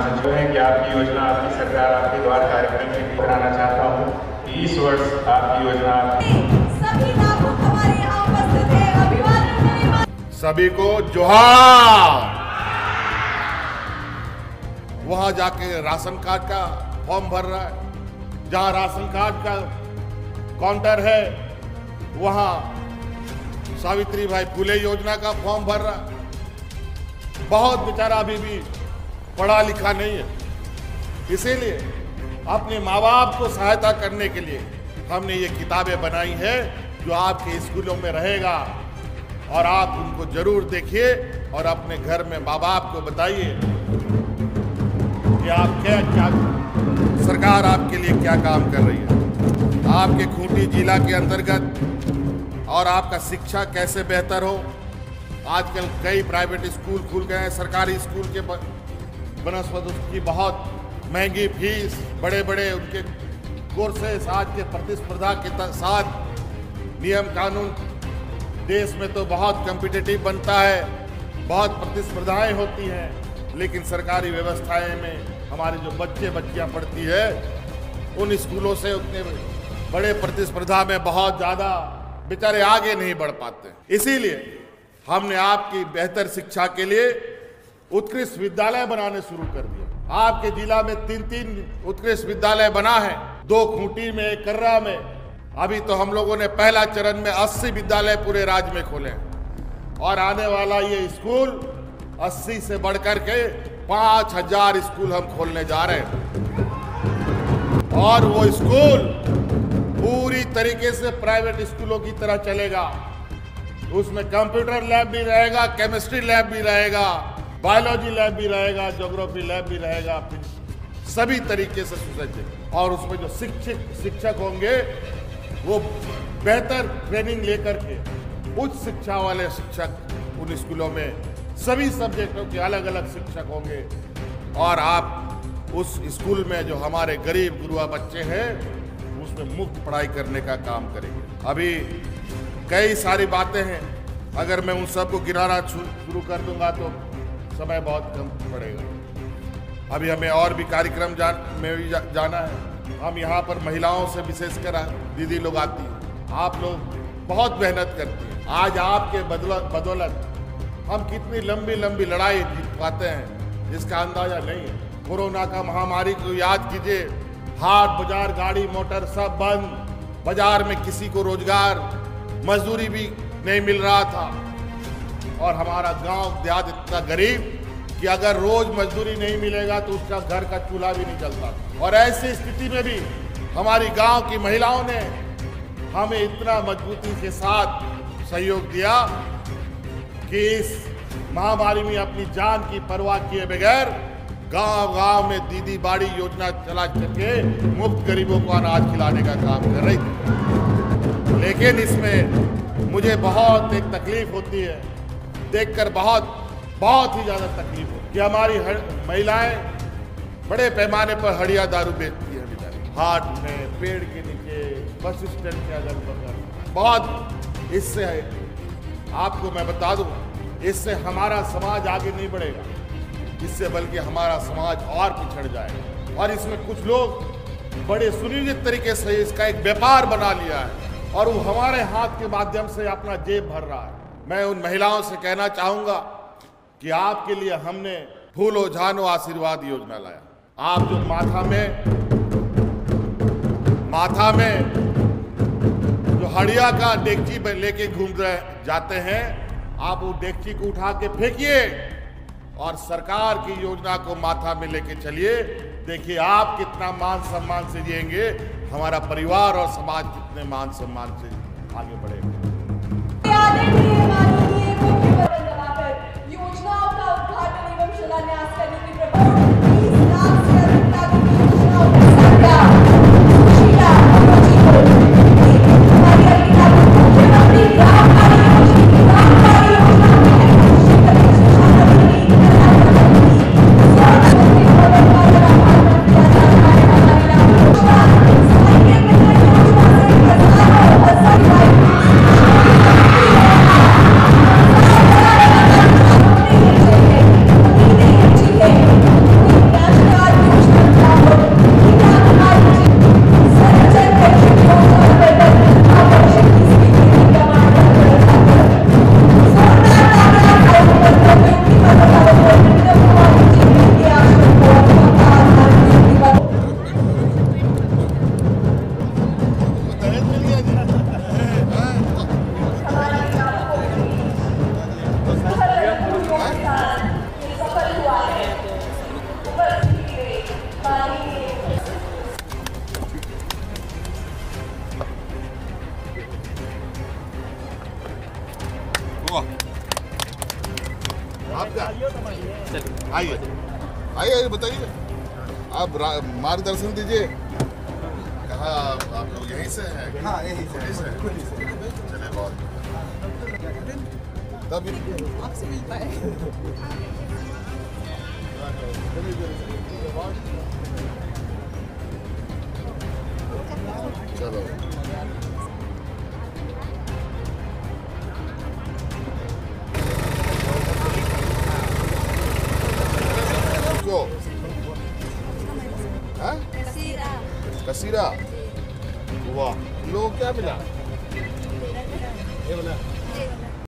जो है कि आपकी योजना, आपकी सरकार, आपके द्वार कार्यक्रम में कराना चाहता हूँ कि इस वर्ष आपकी योजना सभी लाभुक हमारे यहाँ उपस्थित हैं। अभिवादन सभी को जोहार। वहां जाके राशन कार्ड का फॉर्म भर रहा है, जहां राशन कार्ड का काउंटर है वहां सावित्री भाई फुले योजना का फॉर्म भर रहा है। बहुत बेचारा अभी भी पढ़ा लिखा नहीं है, इसीलिए अपने माँ बाप को सहायता करने के लिए हमने ये किताबें बनाई है जो आपके स्कूलों में रहेगा और आप उनको जरूर देखिए और अपने घर में माँ बाप को बताइए कि आप क्या सरकार आपके लिए क्या काम कर रही है, आपके खूंटी जिला के अंतर्गत और आपका शिक्षा कैसे बेहतर हो। आजकल कई प्राइवेट स्कूल खुल गए हैं, सरकारी स्कूल के बनस्पत की बहुत महंगी फीस, बड़े बड़े उनके कोर्सेस, आज के प्रतिस्पर्धा के साथ नियम कानून देश में तो बहुत कॉम्पिटिटिव बनता है, बहुत प्रतिस्पर्धाएं होती हैं, लेकिन सरकारी व्यवस्थाएं में हमारे जो बच्चे बच्चियां पढ़ती है उन स्कूलों से उतने बड़े प्रतिस्पर्धा में बहुत ज़्यादा बेचारे आगे नहीं बढ़ पाते। इसीलिए हमने आपकी बेहतर शिक्षा के लिए उत्कृष्ट विद्यालय बनाने शुरू कर दिया। आपके जिला में 3 उत्कृष्ट विद्यालय बना है, 2 खूंटी में, 1 कर्रा में। अभी तो हम लोगों ने पहला चरण में 80 विद्यालय पूरे राज्य में खोले हैं और आने वाला ये स्कूल 80 से बढ़कर के 5000 स्कूल हम खोलने जा रहे हैं और वो स्कूल पूरी तरीके से प्राइवेट स्कूलों की तरह चलेगा। उसमें कंप्यूटर लैब भी रहेगा, केमिस्ट्री लैब भी रहेगा, बायोलॉजी लैब भी रहेगा, ज्योग्राफी लैब भी रहेगा, सभी तरीके से सुसज्जित। और उसमें जो शिक्षक होंगे वो बेहतर ट्रेनिंग लेकर के उच्च शिक्षा वाले शिक्षक उन स्कूलों में सभी सब्जेक्टों के अलग अलग शिक्षक होंगे और आप उस स्कूल में जो हमारे गरीब गुरुआ बच्चे हैं उसमें मुफ्त पढ़ाई करने का काम करेंगे। अभी कई सारी बातें हैं, अगर मैं उन सबको गिनाना शुरू कर दूंगा तो समय बहुत कम पड़ेगा। अभी हमें और भी कार्यक्रम में भी जाना है। हम यहाँ पर महिलाओं से विशेषकर दीदी लोग आती हैं, आप लोग बहुत मेहनत करती हैं। आज आपके बदौलत हम कितनी लंबी लंबी लड़ाई जीत पाते हैं जिसका अंदाजा नहीं है। कोरोना का महामारी को याद कीजिए, हाट बाजार, गाड़ी मोटर सब बंद, बाजार में किसी को रोजगार मजदूरी भी नहीं मिल रहा था और हमारा गांव देहात इतना गरीब कि अगर रोज मजदूरी नहीं मिलेगा तो उसका घर का चूल्हा भी नहीं चलता। और ऐसी स्थिति में भी हमारी गांव की महिलाओं ने हमें इतना मजबूती के साथ सहयोग दिया कि इस महामारी में अपनी जान की परवाह किए बगैर गांव-गांव में दीदी बाड़ी योजना चला करके मुफ्त गरीबों को अनाज खिलाने का काम कर रही थी। लेकिन इसमें मुझे बहुत एक तकलीफ होती है, देखकर बहुत ही ज़्यादा तकलीफ होती है कि हमारी महिलाएं बड़े पैमाने पर हड़िया दारू बेचती है बेचारी, हाट में, पेड़ के नीचे, बस स्टैंड के अगल बगल। बहुत इससे आपको मैं बता दूं, इससे हमारा समाज आगे नहीं बढ़ेगा, इससे बल्कि हमारा समाज और पिछड़ जाएगा। और इसमें कुछ लोग बड़े सुनियोजित तरीके से इसका एक व्यापार बना लिया है और वो हमारे हाथ के माध्यम से अपना जेब भर रहा है। मैं उन महिलाओं से कहना चाहूंगा कि आपके लिए हमने फूलो झानो आशीर्वाद योजना लाया। आप जो माथा में जो हड़िया का डेगची लेके घूम रहे जाते हैं, आप वो डेगची को उठा के फेंकिए और सरकार की योजना को माथा में लेके चलिए। देखिए आप कितना मान सम्मान से जिएंगे, हमारा परिवार और समाज कितने मान सम्मान से आगे बढ़ेगा। योजनाओं का उद्घाटन एवं शिलान्यास करने की प्रपोज 20 लाख से अधिक लागत की योजनाओं की संख्या शीला मुख्यमंत्री ग्राम कार्य योजना आइए आइए आइए बताइए, आप मार्गदर्शन दीजिए। कहाँ आप लोग यहीं से हैं? हाँ यही से चले बहुत तब आपसे मिल पाए। चलो क्यों? हाँ? कसीरा। वाह, लोग क्या मिला? ये बोला